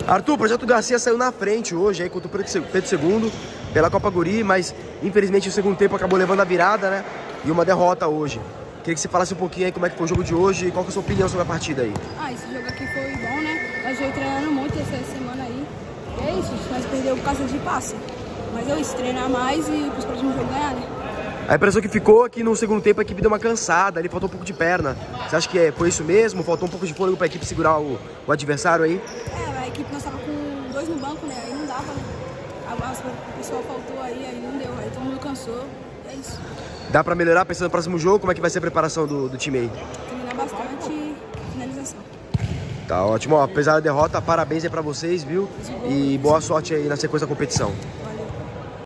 Arthur, o Projeto Garcia saiu na frente hoje aí contra o Pedro II pela Copa Guri, mas infelizmente o segundo tempo acabou levando a virada, né? E uma derrota hoje. Queria que você falasse um pouquinho aí como é que foi o jogo de hoje e qual que é a sua opinião sobre a partida aí. Esse jogo aqui foi bom, né? Nós veio treinando muito essa semana aí. E é isso, nós perdemos por causa de passe. Mas é isso, treinar mais e pros próximos jogos ganhar, né? A impressão que ficou é que no segundo tempo a equipe deu uma cansada, ali faltou um pouco de perna. Você acha que foi isso mesmo? Faltou um pouco de fôlego para a equipe segurar o adversário aí? A equipe nós tava com 2 no banco, né? Aí não dava, né? O pessoal faltou aí não deu. Aí todo mundo cansou. É isso. Dá para melhorar pensando no próximo jogo? Como é que vai ser a preparação do time aí? Treinar bastante e finalização. Tá ótimo. Ó, apesar da derrota, parabéns aí para vocês, viu? E boa sorte aí na sequência da competição.